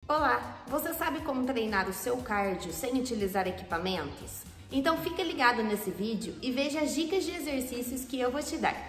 Olá, você sabe como treinar o seu cardio sem utilizar equipamentos? Então fica ligado nesse vídeo e veja as dicas de exercícios que eu vou te dar.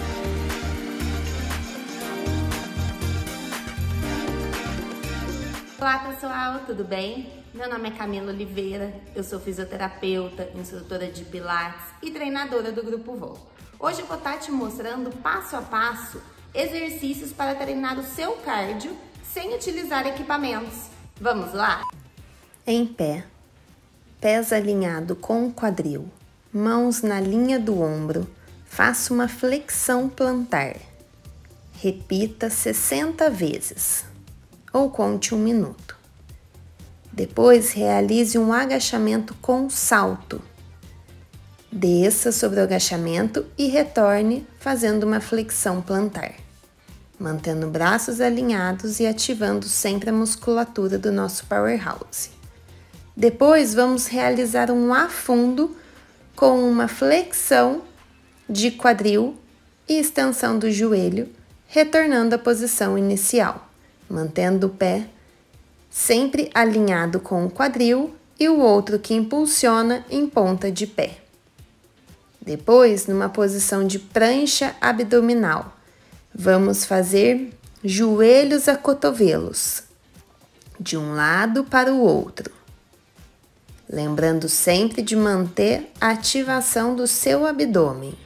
Olá pessoal, tudo bem? Meu nome é Camila Oliveira, eu sou fisioterapeuta, instrutora de pilates e treinadora do Grupo Voo. Hoje eu vou estar te mostrando passo a passo exercícios para treinar o seu cardio sem utilizar equipamentos. Vamos lá? Em pé, pés alinhado com o quadril, mãos na linha do ombro, faça uma flexão plantar. Repita 60 vezes ou conte 1 minuto. Depois realize um agachamento com salto. Desça sobre o agachamento e retorne fazendo uma flexão plantar, mantendo braços alinhados e ativando sempre a musculatura do nosso powerhouse. Depois vamos realizar um afundo com uma flexão de quadril e extensão do joelho, retornando à posição inicial, mantendo o pé sempre alinhado com o quadril e o outro que impulsiona em ponta de pé. Depois, numa posição de prancha abdominal, vamos fazer joelhos a cotovelos, de um lado para o outro. Lembrando sempre de manter a ativação do seu abdômen.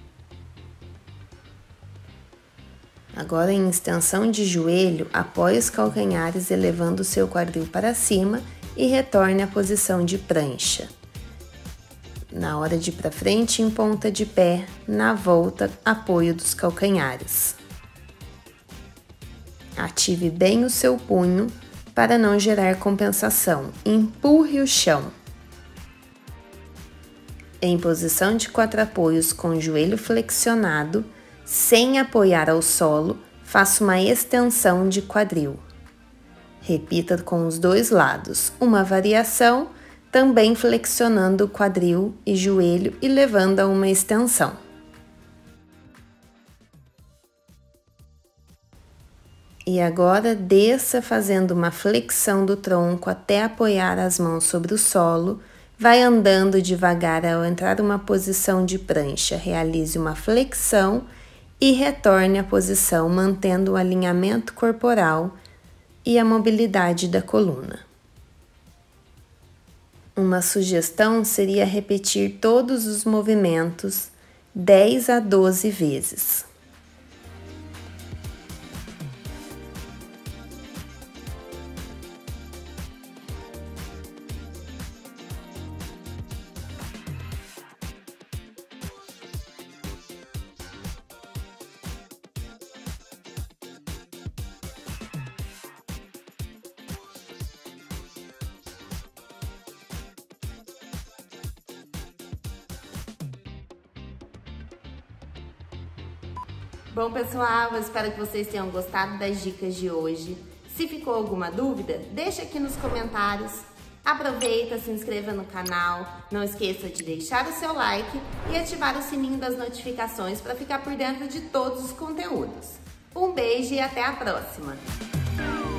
Agora, em extensão de joelho, apoie os calcanhares elevando o seu quadril para cima e retorne à posição de prancha. Na hora de ir para frente, em ponta de pé, na volta, apoio dos calcanhares. Ative bem o seu punho para não gerar compensação. Empurre o chão. Em posição de 4 apoios com o joelho flexionado, sem apoiar ao solo, faça uma extensão de quadril. Repita com os dois lados, uma variação, também flexionando o quadril e joelho e levando a uma extensão. E agora desça fazendo uma flexão do tronco até apoiar as mãos sobre o solo. Vai andando devagar ao entrar uma posição de prancha. Realize uma flexão e retorne à posição, mantendo o alinhamento corporal e a mobilidade da coluna. Uma sugestão seria repetir todos os movimentos 10 a 12 vezes. Bom, pessoal, eu espero que vocês tenham gostado das dicas de hoje. Se ficou alguma dúvida, deixa aqui nos comentários. Aproveita, se inscreva no canal, não esqueça de deixar o seu like e ativar o sininho das notificações para ficar por dentro de todos os conteúdos. Um beijo e até a próxima!